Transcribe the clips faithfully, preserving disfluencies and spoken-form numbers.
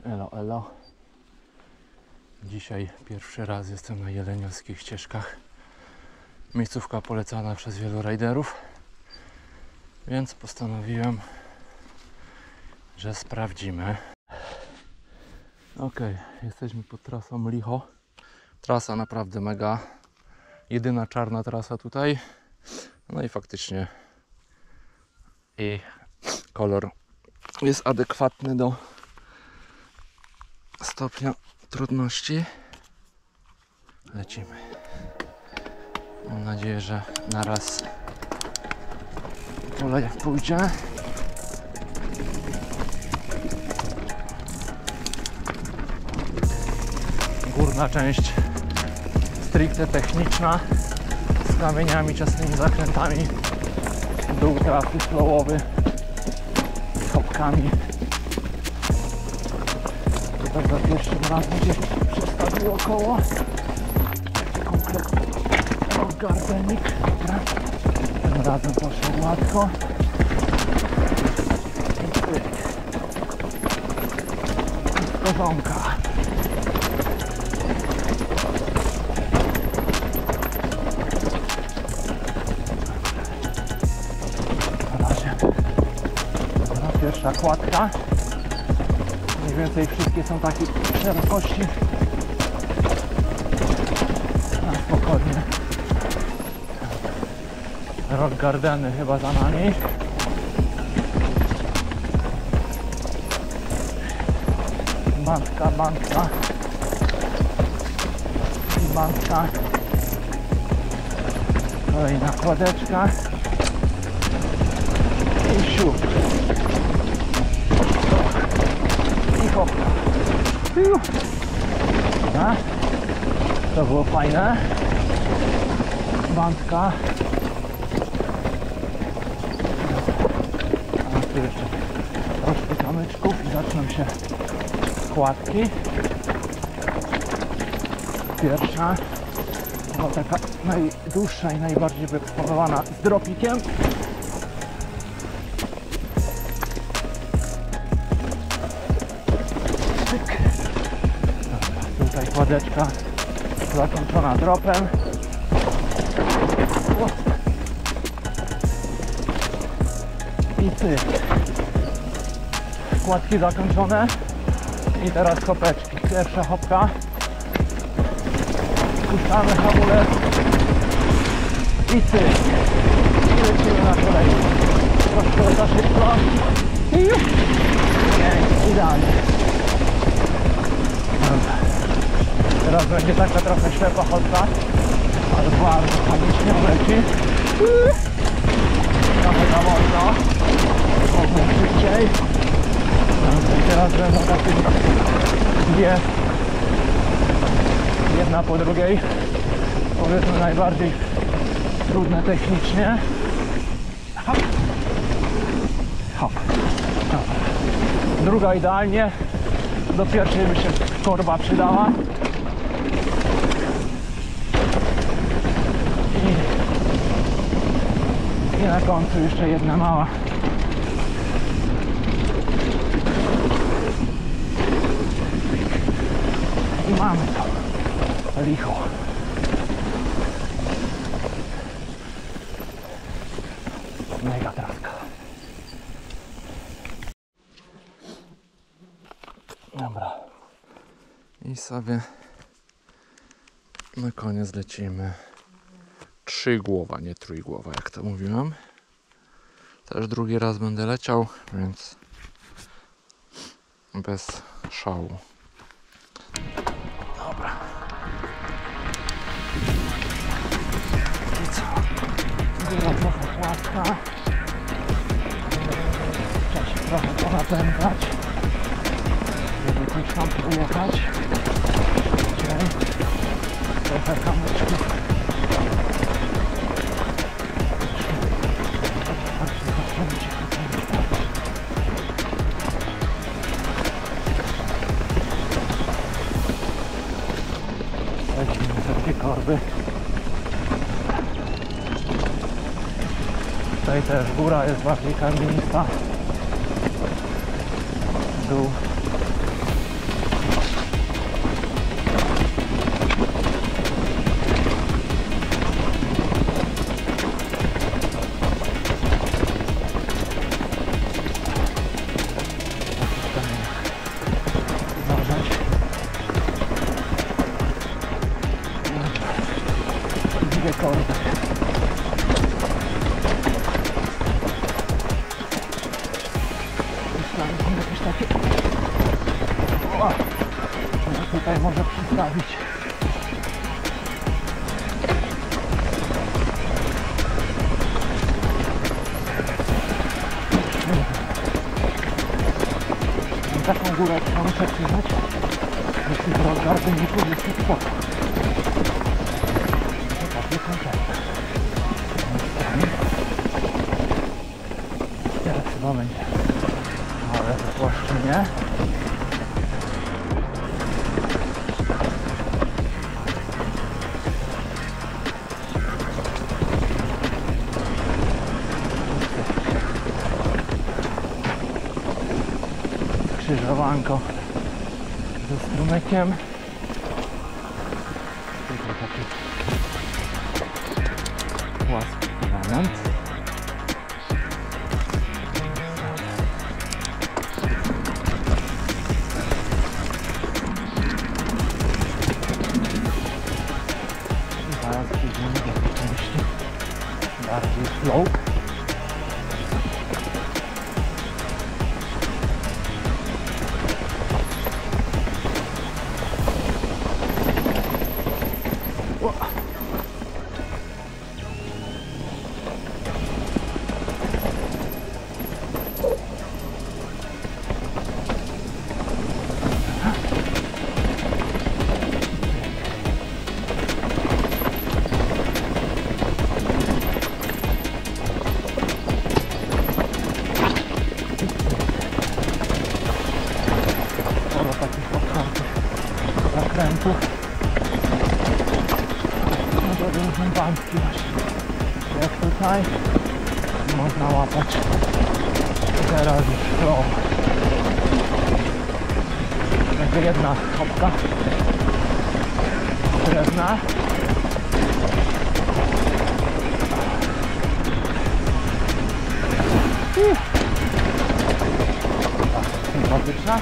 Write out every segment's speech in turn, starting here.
Elo, elo. Dzisiaj pierwszy raz jestem na jeleniowskich ścieżkach. Miejscówka polecana przez wielu rajderów, więc postanowiłem, że sprawdzimy. Ok, jesteśmy pod trasą Licho. Trasa naprawdę mega. Jedyna czarna trasa tutaj. No i faktycznie i kolor jest adekwatny do stopnia trudności. Lecimy. Mam nadzieję, że naraz kolej pójdzie. Górna część stricte techniczna, z kamieniami, ciasnymi zakrętami. Dół trasy flowowy, z hopkami. Tutaj za pierwszym razem gdzieś przestawiło koło. Kompletny gardenik. Dobra. Tym razem poszło łatwo. Skozonka. Na razie. Dobra, pierwsza kładka. Mniej więcej wszystkie są takiej szerokości. Na spokojnie. Rock Gardeny chyba za nami. Bandka, bandka. I bandka. Kolejna kładeczka. I siup. I hop. Dobra. To było fajne. Bandka. A tu jeszcze troszkę kamyczków i zaczną się składki. Pierwsza, była taka najdłuższa i najbardziej wyeksponowana z dropikiem. Dobra, tutaj kładeczka zakończona dropem. I cyk. Kładki zakończone. I teraz hopeczki. Pierwsza hopka. Puszczamy hamulec. I cyk. I lecimy na kolejną. Troszkę za szybko. I już. Nie, idealnie. Dobra. Teraz będzie taka trochę ślepa chodka. Ale bardzo panicznie leci. Trochę za wolno. Mogę szybciej. Teraz będą takie dwie, jedna po drugiej, powiedzmy najbardziej trudne technicznie. Hop. Hop. Druga idealnie, do pierwszej by się korba przydała. I, i na końcu jeszcze jedna mała. I mamy to. Licho. Mega traska. Dobra. I sobie na koniec lecimy. Trzygłowa, nie trójgłowa, jak to mówiłem. Też drugi raz będę leciał, więc bez szału. Dobra. I co? Była trochę płaska. Trzeba się trochę ponapędzać, żeby gdzieś tam pojechać. Dzisiaj trochę kamyczków. Lecimy za dwie korby. Tutaj też góra jest bardziej kamienista. Dół Znaleźliśmy jakieś takie... O! No tutaj może przystawić. Taką górę trzeba muszę przyznać, że tych rozgardyników jest tu spoko. To takie konkretne. Teraz chyba będzie. Ale to płaszczynie. Skrzyżowanko ze strumykiem. Tutaj taki płaski element. I zaraz przyjdziemy do tej części bardziej slope. Zakrętów. No to różne bańki właśnie. Jak tutaj można łapać. Teraz już flow. Będzie jedna hopka drewna. Sympatyczna.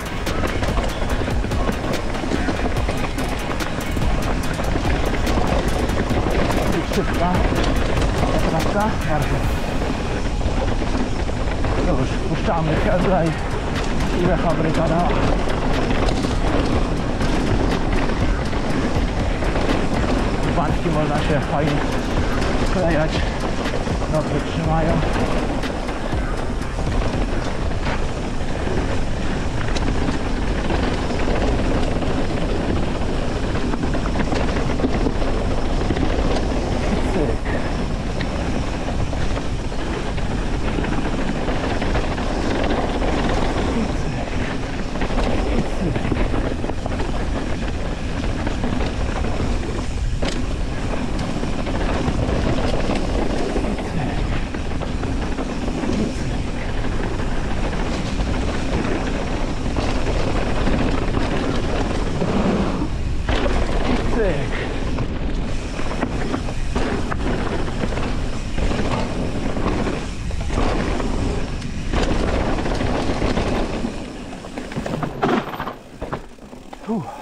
Szybka, prawda? Bardzo. To już puszczamy kedla i ile fabryka dała. Bańki można się fajnie sklejać, dobrze trzymają. Whew.